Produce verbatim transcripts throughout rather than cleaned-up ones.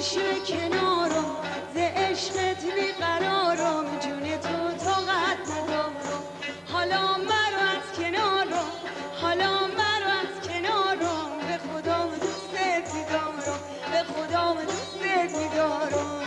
بشوه کنارم ز عشقت بیقرارم جون تو طاقت ندارم حالا مرو از کنارم حالا مرو از کنارم به خدا دوستت می‌دارم به خدا دوستت می‌دارم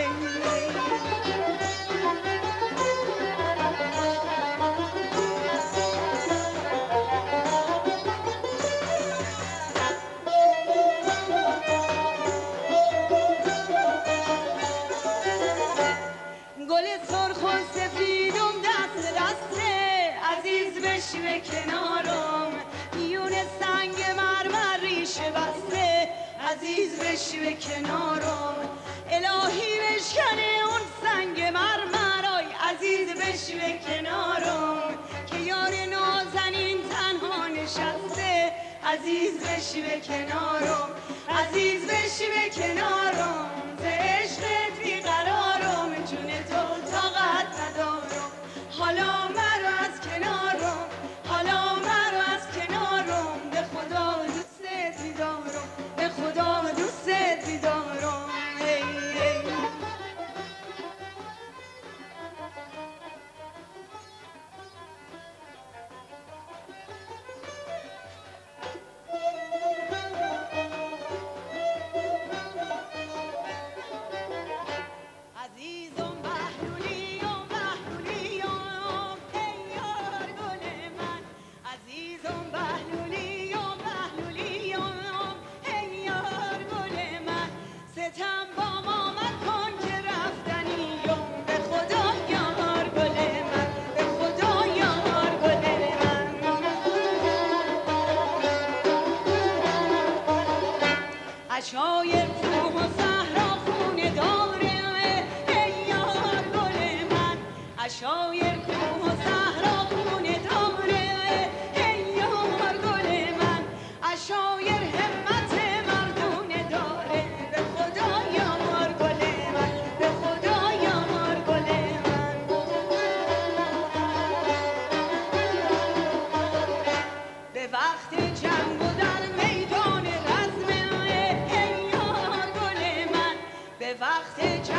بشوه کنارم میون سنگ مرمر ریشه بسته عزیز بشوه کنارم الهی بشکنه اون سنگ مرمرای عزیز بشوه کنارم که یار نازنین تنها نشسته عزیز بشوه کنارم عزیز بشوه کنارم ز عشقت بیقرارم جون تو طاقت ندارم حالا مرو از کنارم حالا مرو از کنارم به خدا دوستت می‌دارم به خدا دوستت می‌دارم عزیزم بهلولیم بهلولیم ای یار گل من عزیزم بهلولیم بهلولیم ای یار گل من ستم با ما مکن که رفتنیم به خدا یار گل من به خدا یار گل من عشایر کوه و صحرا خونه داره ای یار گل من عشایر کوه و صحرا خونه داره ای یار گل من عشایر همت مردونه داره به خدا یار گل من به خدا یار گل من به وقت جنگ و در میدان رزم ای یار گل من به وقت جنگ